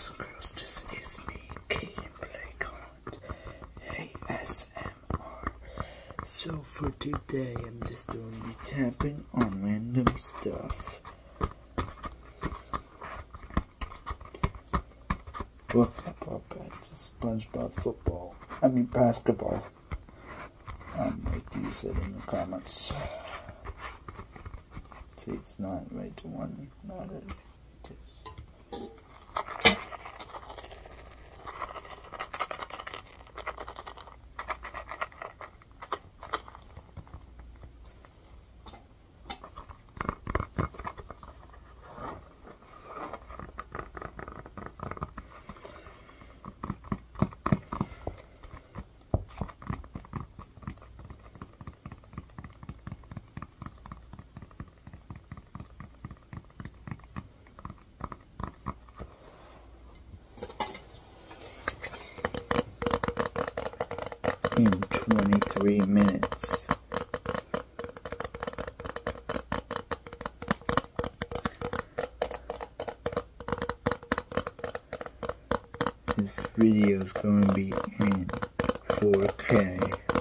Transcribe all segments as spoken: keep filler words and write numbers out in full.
boys and girls, this is me, Caden Playground A S M R. So for today, I'm just doing me tapping on random stuff. Well, I brought back to SpongeBob football. I mean basketball. Um, like you said in the comments. See, it's not right to one, not it. In twenty-three minutes. This video is going to be in four K.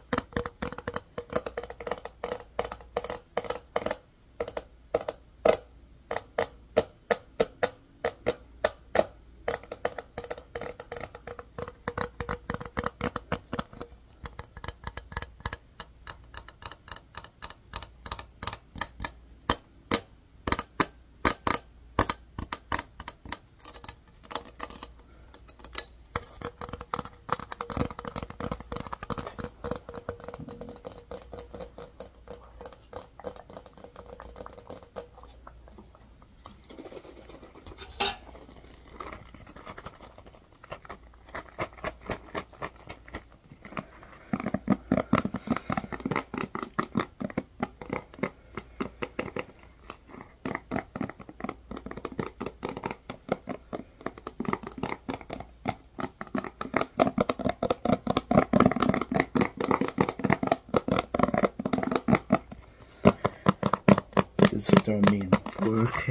Just throw me in four K.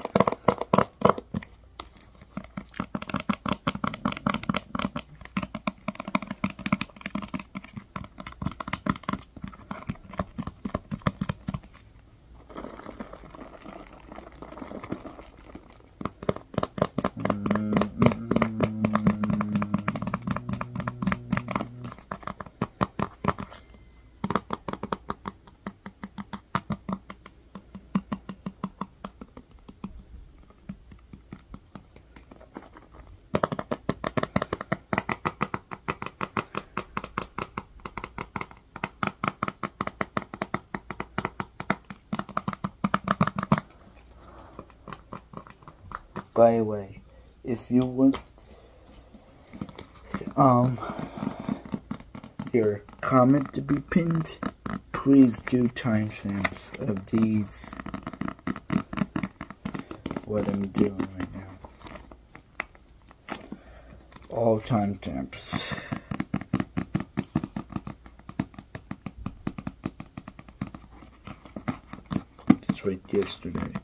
By the way, if you want um your comment to be pinned, please do timestamps of these, what I'm doing right now. All timestamps. It's right yesterday.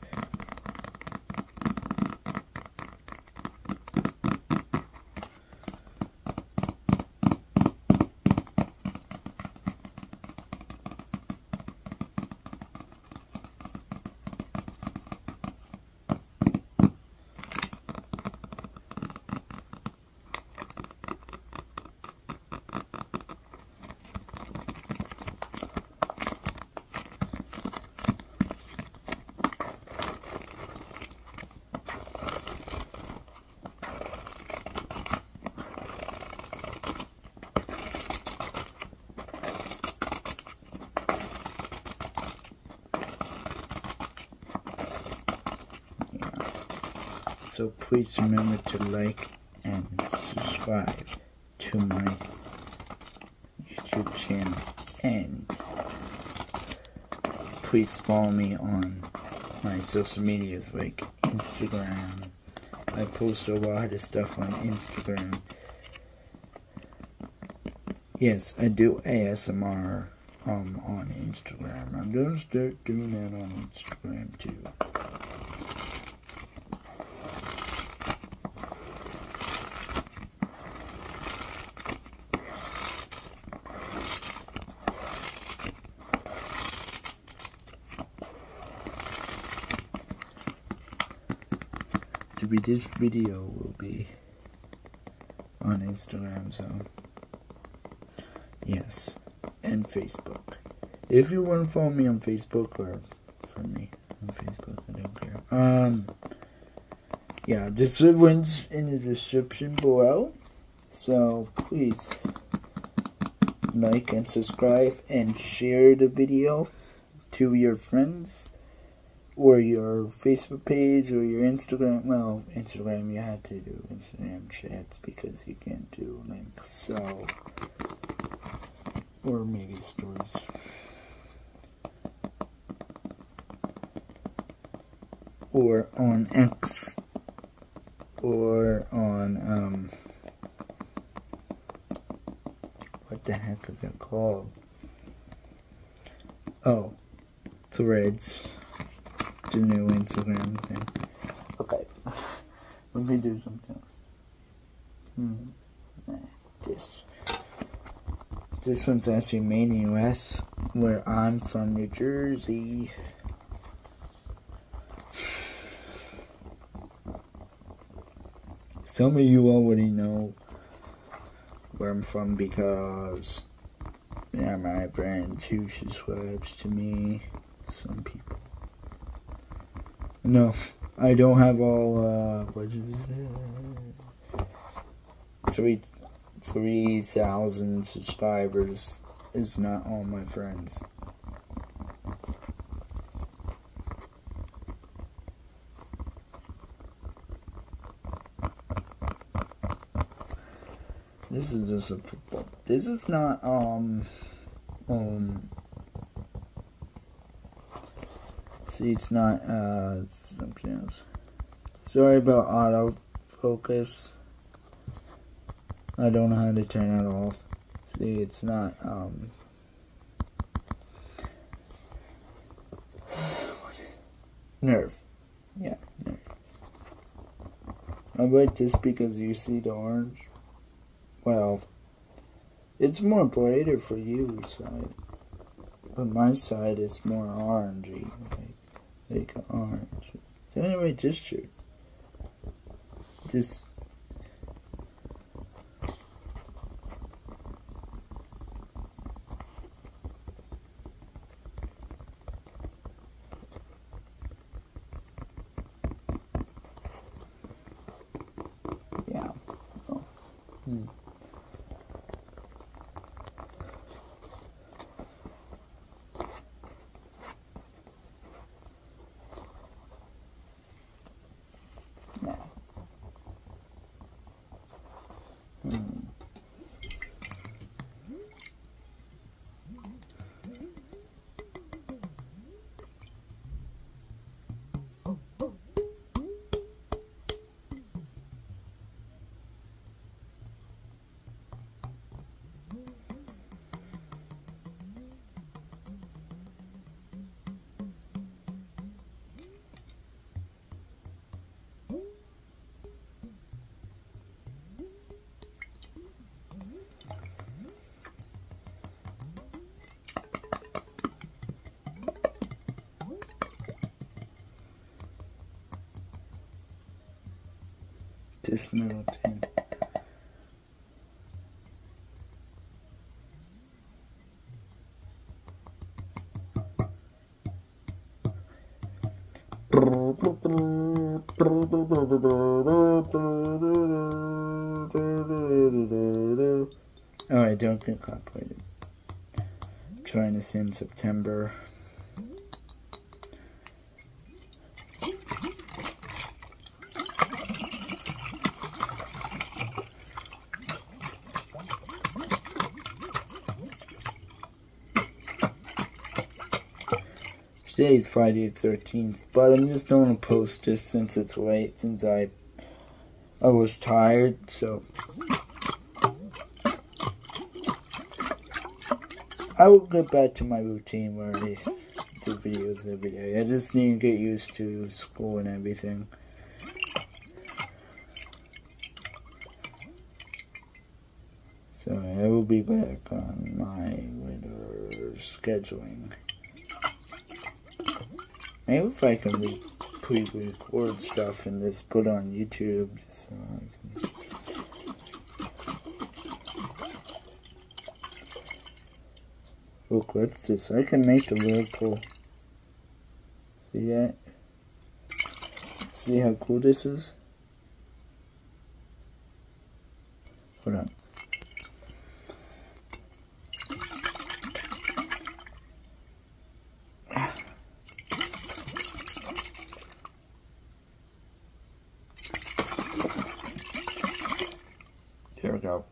So please remember to like and subscribe to my YouTube channel, and please follow me on my social medias like Instagram. I post a lot of stuff on Instagram. Yes, I do A S M R um, on Instagram. I'm gonna start doing that on Instagram too. this video will be on Instagram, so yes, and Facebook. If you want to follow me on Facebook, or for me on Facebook, I don't care. Um, yeah, this link's in the description below, so please like and subscribe and share the video to your friends, or your Facebook page, or your Instagram. Well, Instagram, you had to do Instagram chats because you can't do links, so, or maybe stories. Or on X, or on, um, what the heck is that called? Oh, Threads. The new Instagram thing. Okay. Let me do something else. Hmm. Nah, this. This one's actually made in the U S, where I'm from, New Jersey. Some of you already know where I'm from because they're my friends who subscribes to me. Some people. No, I don't have all, uh, what is it? Three, three thousand subscribers is not all my friends. This is just a football. This is not, um, um, see, it's not, uh, it's something else. Sorry about autofocus. I don't know how to turn it off. See, it's not, um, nerve. Yeah, nerve. I like this because you see the orange. Well, it's more brighter for you side, but my side is more orangey, like, like orange. So anyway, just shoot. Just yeah. Oh. Hmm. Hmm. This middle thing. Alright, don't get copyrighted. Trying to sing September. Today is Friday the thirteenth, but I'm just going to post this since it's late, since I I was tired, so I will get back to my routine where I do videos every day. I just need to get used to school and everything. So I will be back on my winter scheduling. Maybe if I can pre-record stuff and just put on YouTube. So I can... Look, what's this? I can make a whirlpool. See that? See how cool this is? Hold on. Here we go.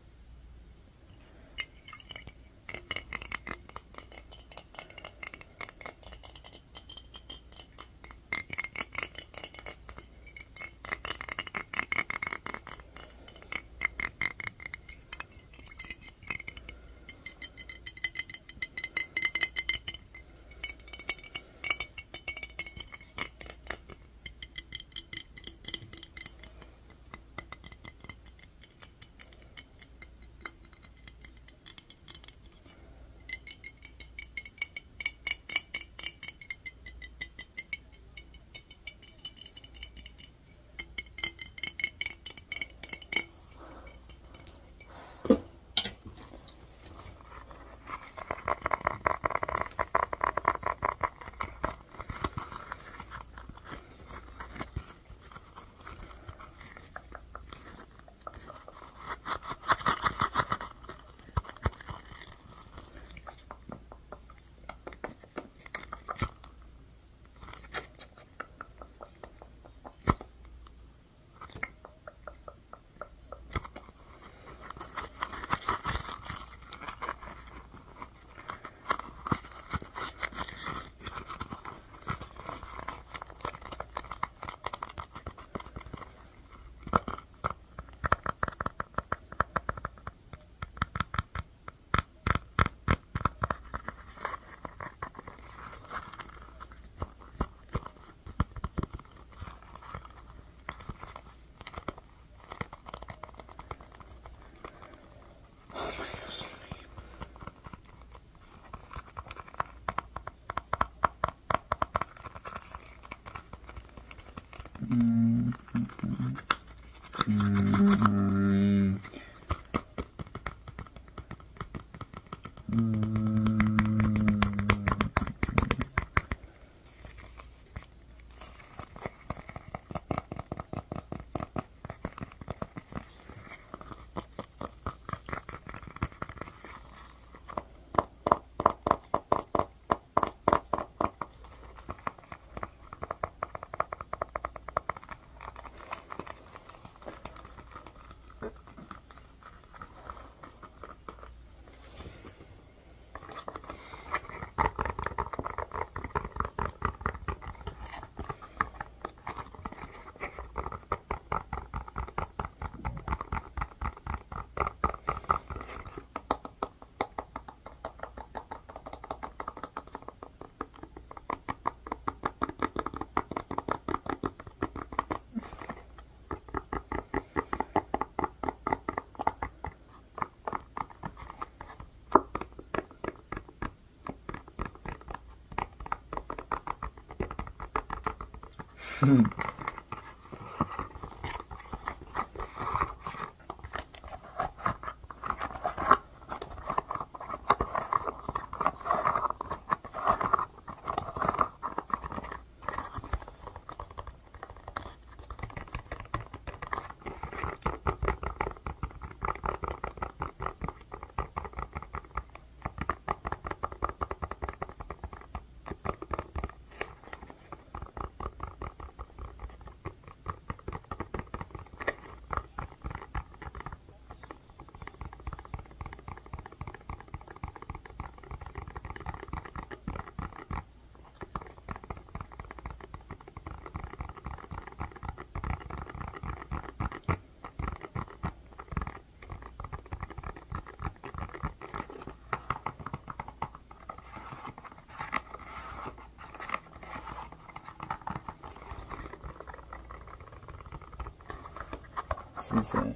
Mm-hmm. Mm-hmm. Mm-hmm. Hmm. This is a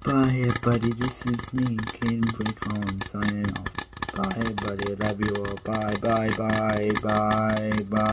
Bye everybody, this is me, Caden Blake Holland, signing off. Bye everybody, I love you all. Bye, bye, bye, bye, bye.